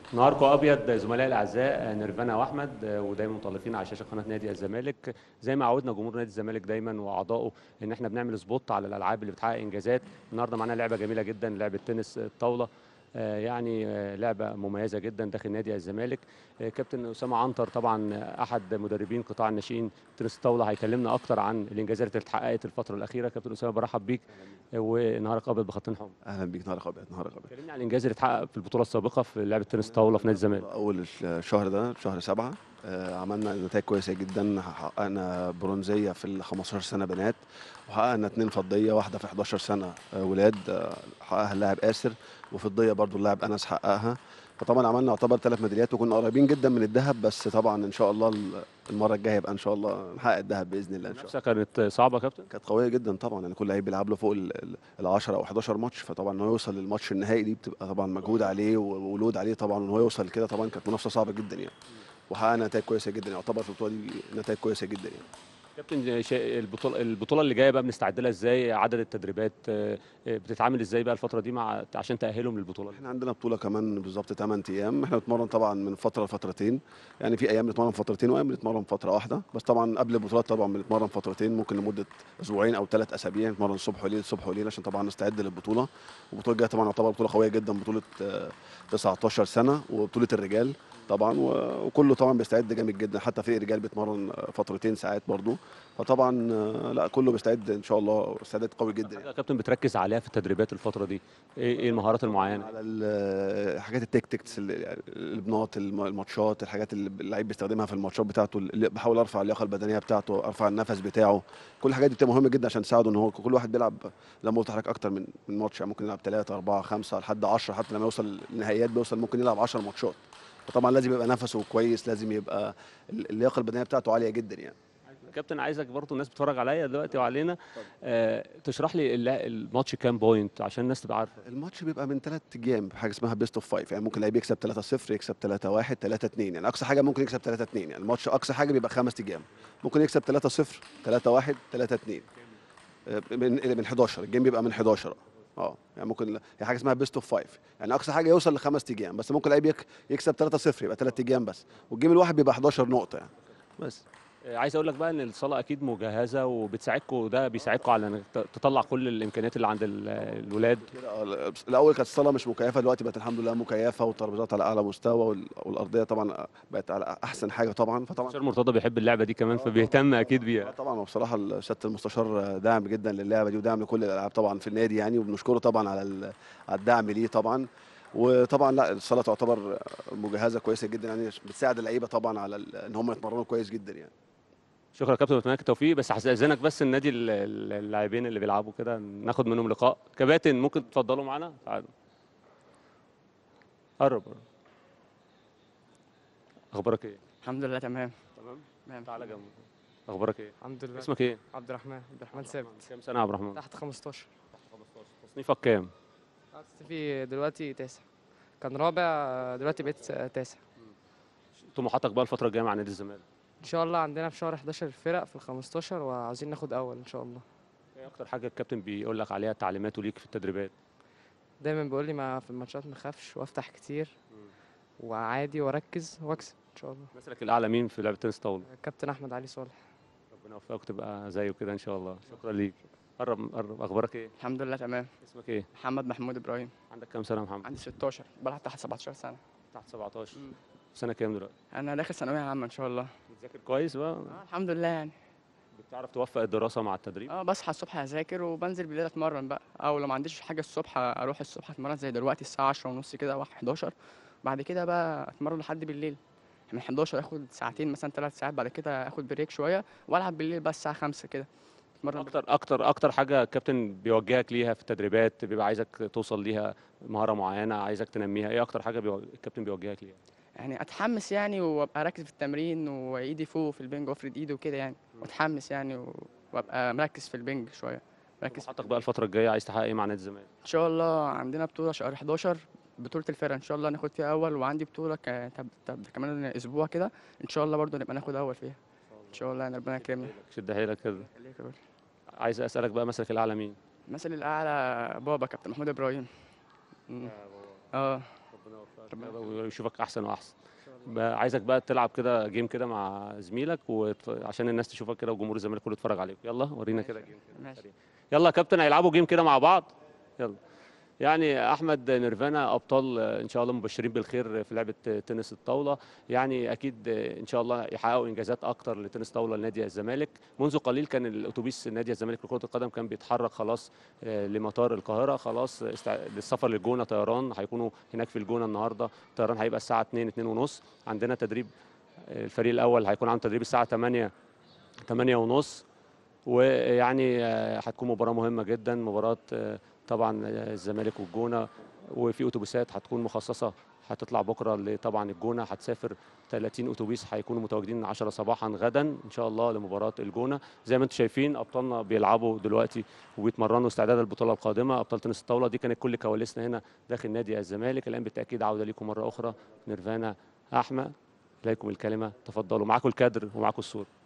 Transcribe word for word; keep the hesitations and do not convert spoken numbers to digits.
نهاركم ابيض زملائي الاعزاء نيرفانا واحمد، ودايما متالقين على شاشه قناه نادي الزمالك. زي ما عودنا جمهور نادي الزمالك دايما واعضائه ان احنا بنعمل سبوت على الالعاب اللي بتحقق انجازات. النهارده معانا لعبه جميله جدا، لعبه تنس الطاوله. آه، يعني آه، لعبه مميزه جدا داخل نادي الزمالك. آه، كابتن اسامه عنتر طبعا احد مدربين قطاع الناشئين تنس الطاوله هيكلمنا اكتر عن الانجازات اللي اتحققت الفتره الاخيره. كابتن اسامه برحب بيك، آه، ونهارك ابيض بخطين حمر. اهلا بيك. نهارك ابيض. نهارك ابيض. كلمني عن الانجاز اللي اتحقق في البطوله السابقه في لعبه تنس الطاوله في نادي الزمالك. اول الشهر ده شهر سبعة، آه، عملنا نتائج كويسه جدا. حققنا برونزيه في ال خمستاشر سنه بنات، وحققنا اتنين فضيه، واحده في حداشر سنه آه، ولاد، آه، حققها اللاعب آسر، وفضيه برضو اللاعب انس حققها. فطبعا عملنا يعتبر ثلاث ميداليات، وكنا قريبين جدا من الذهب، بس طبعا ان شاء الله المره الجايه يبقى ان شاء الله نحقق الذهب باذن الله ان شاء الله. المنافسه كانت صعبه يا كابتن. كانت قويه جدا طبعا، يعني كل لعيب بيلعب له فوق ال عشرة او حداشر ماتش، فطبعا ان هو يوصل للماتش النهائي دي بتبقى طبعا مجهود عليه وولود عليه طبعا، ان هو يوصل لكده طبعا كانت منافسه صعبه جدا يعني. وحققنا نتائج كويسه جدا، يعتبر في البطوله دي نتائج كويسه جدا يعني. كابتن شا- البطوله البطوله اللي جايه بقى بنستعد لها ازاي؟ عدد التدريبات آه، آه، بتتعامل ازاي بقى الفتره دي مع عشان تاهلهم للبطوله اللي احنا جايه؟ عندنا بطوله كمان بالظبط ثمانية ايام. احنا بنتمرن طبعا من فتره لفترتين، يعني في ايام بنتمرن فترتين وايام بنتمرن فتره واحده، بس طبعا قبل البطولات طبعا بنتمرن فترتين، ممكن لمده اسبوعين او ثلاث اسابيع نتمرن الصبح وليل الصبح وليل عشان طبعا نستعد للبطوله. والبطوله الجايه طبعا تعتبر بطوله قويه جدا، بطوله آه، تسعتاشر سنه وبطوله الرجال طبعا، و- وكله طبعا بيستعد جامد جدا، حتى فريق الرجال بيتمرن آه، فترتين ساعات برضو. فطبعا آه، لا كله بيستعد ان شاء الله استعداد قوي اكتر جدا حاجه يعني. يا كابتن بتركز عليها في التدريبات الفتره دي ايه؟ إيه المهارات طبعا المعينه؟ على ال- حاجات التكتكس، ال- يعني البناط الم- الماتشات، الحاجات اللي اللعيب بيستخدمها في الماتشات بتاعته، اللي بحاول ارفع اللياقه البدنيه بتاعته، ارفع النفس بتاعه. كل الحاجات دي بتبقى مهمه جدا عشان تساعده ان هو كل واحد بيلعب زي ما قلت لحضرتك اكتر من من ماتش، يعني ممكن يلعب ثلاثة أربعة خمسة لحد عشرة، حتى لما يوصل للنهائيات بيوصل ممكن يلعب عشر ماتشات. فطبعا لازم يبقى نفسه كويس، لازم يبقى اللياقه البدنيه بتاعته عاليه جدا يعني. كابتن عايزك برضو الناس بتتفرج عليا دلوقتي وعلينا، آه، تشرح لي الل- الماتش كام بوينت عشان الناس تبقى عارفه. الماتش بيبقى من ثلاث جيم، حاجه اسمها بيست اوف فايف، يعني ممكن لعيب يكسب ثلاثة صفر، يكسب ثلاثة واحد، ثلاثة اتنين، يعني اقصى حاجه ممكن يكسب ثلاثة اتنين. يعني الماتش اقصى حاجه بيبقى خمس جيم، ممكن يكسب ثلاثة صفر، ثلاثة واحد، ثلاثة اتنين. آه، من من حداشر الجيم بيبقى من حداشر. اه يعني ممكن هي حاجه اسمها بيست اوف فايف، يعني اقصى حاجه يوصل لخمس جيم، بس ممكن لعيب يك- يكسب ثلاثة صفر يبقى ثلاث جيم بس، والجيم الواحد بيبقى حداشر نقطه يعني. بس آه، عايز اقول لك بقى ان الصاله اكيد مجهزه وبتساعدكم، ده بيساعدكم على انك ت- تطلع كل الامكانيات اللي عند ال- الولاد. كده آه، الاول كانت الصاله مش مكيفه، دلوقتي بقت الحمد لله مكيفه، والترابيزات على اعلى مستوى، وال- والارضيه طبعا بقت على احسن حاجه طبعا. فطبعا مستشار مرتضى بيحب اللعبه دي كمان اه طبعا فبيهتم طبعا اكيد اه بيها. طبعا وبصراحه سياده المستشار داعم جدا للعبه دي، وداعم لكل الالعاب طبعا في النادي يعني، وبنشكره طبعا على ال- على الدعم ليه طبعا. وطبعا لا الصاله تعتبر مجهزه كويسه جدا، يعني بتساعد اللعيبه طبعا على ال- ان هم يتمرنوا كويس جدا يعني. شكرا يا كابتن، بتمنى لك التوفيق. بس هستاذنك بس النادي ال- ال- اللاعبين اللي بيلعبوا كده ناخد منهم لقاء. كباتن ممكن تفضلوا معانا؟ تعالوا قرب قرب. اخبارك ايه؟ الحمد لله تمام. تمام. تمام تعالى الحمد لله. جنبي. اخبارك ايه؟ الحمد لله. اسمك ايه؟ عبد الرحمن عبد الرحمن عبد الرحمن. ثابت. كام سنه يا عبد الرحمن؟ تحت خمستاشر. تحت خمستاشر. تصنيفك كام؟ في دلوقتي تاسع، كان رابع دلوقتي بقيت تاسع. طموحاتك بقى الفتره الجايه مع نادي الزمالك؟ ان شاء الله عندنا في شهر حداشر فرق في ال خمستاشر، وعاوزين ناخد اول ان شاء الله. ايه اكتر حاجه الكابتن بيقول لك عليها تعليماته ليك في التدريبات؟ دايما بيقول لي ما في الماتشات ما اخافش وافتح كتير وعادي واركز واكسب ان شاء الله. مثلك الاعلى مين في لعبه تنس طاوله؟ كابتن احمد علي صالح. ربنا يوفقك تبقى زيه كده ان شاء الله. شكرا ليك. قرب قرب. اخبارك ايه؟ الحمد لله تمام. اسمك ايه؟ محمد محمود ابراهيم. عندك كام سنه يا محمد؟ عندي ستاشر، بلعب تحت سبعتاشر سنه. تحت سبعتاشر. مم. سنه كام دلوقتي؟ انا داخل ثانويه عامه ان شاء الله. بتذاكر كويس بقى؟ آه الحمد لله يعني. بتعرف توفق الدراسه مع التدريب؟ اه بصحى الصبح اذاكر وبنزل بالليل اتمرن بقى، او لو ما عنديش حاجه الصبح اروح الصبح اتمرن زي دلوقتي الساعه عشرة ونص كده او حداشر. بعد كده بقى اتمرن لحد بالليل، من حداشر اخد ساعتين مثلا ثلاث ساعات، بعد كده اخد بريك شويه والعب بالليل بقى الساعه خمسة كده اتمرن. اكتر اكتر اكتر حاجه الكابتن بيوجهك ليها في التدريبات، بيبقى عايزك توصل ليها مهاره معينه عايزك تنميها، ايه اكتر حاجه بيوج... الكابتن بيوجهك ليها؟ يعني اتحمس يعني وابقى راكز في التمرين وايدي فوق في البنج وافرد ايدي وكده يعني، واتحمس يعني و- وابقى مركز في البنج شويه، مركز في طموحاتك بقى الفتره الجايه عايز تحقق ايه مع نادي الزمالك؟ ان شاء الله. عندنا بطوله شهر حداشر، بطوله الفرق ان شاء الله ناخد فيها اول، وعندي بطوله ك... تب... تب... كمان اسبوع كده ان شاء الله برضو نبقى ناخد اول فيها ان شاء الله يعني، ربنا يكرمنا. شد حيلك كده. خليك يا راجل. عايز اسالك بقى مثلك الاعلى مين؟ المثل الاعلى بابا كابتن محمود ابراهيم. مم. اه ربنا يوفقك الرياضة ويشوفك احسن واحسن. بقى عايزك بقى تلعب كده جيم كده مع زميلك وعشان الناس تشوفك كده وجمهور الزمالك كله يتفرج عليك. يلا ورينا كده جيم كده ماشي. سريع. يلا يا كابتن هيلعبوا جيم كده مع بعض. يلا. يعني احمد نيرفانا ابطال ان شاء الله مبشرين بالخير في لعبه تنس الطاوله. يعني اكيد ان شاء الله يحققوا انجازات اكتر لتنس طاوله لنادي الزمالك. منذ قليل كان الاتوبيس نادي الزمالك لكره القدم كان بيتحرك خلاص لمطار القاهره، خلاص للسفر للجونه طيران. هيكونوا هناك في الجونه النهارده. الطيران هيبقى الساعه اتنين اتنين ونص. عندنا تدريب الفريق الاول هيكون عنده تدريب الساعه تمانية تمانية ونص. ويعني هتكون مباراه مهمه جدا، مباراه طبعا الزمالك والجونه، وفي اتوبيسات هتكون مخصصه هتطلع بكره طبعا الجونه، هتسافر تلاتين اتوبيس هيكونوا متواجدين عشرة صباحا غدا ان شاء الله لمباراه الجونه. زي ما انتم شايفين ابطالنا بيلعبوا دلوقتي وبيتمرنوا استعدادا للبطوله القادمه ابطال تنس الطاوله. دي كانت كل كواليسنا هنا داخل نادي الزمالك. الان بالتاكيد عوده لكم مره اخرى. نيرفانا احمد، اليكم الكلمه، تفضلوا. معاكم الكادر ومعاكم الصوره.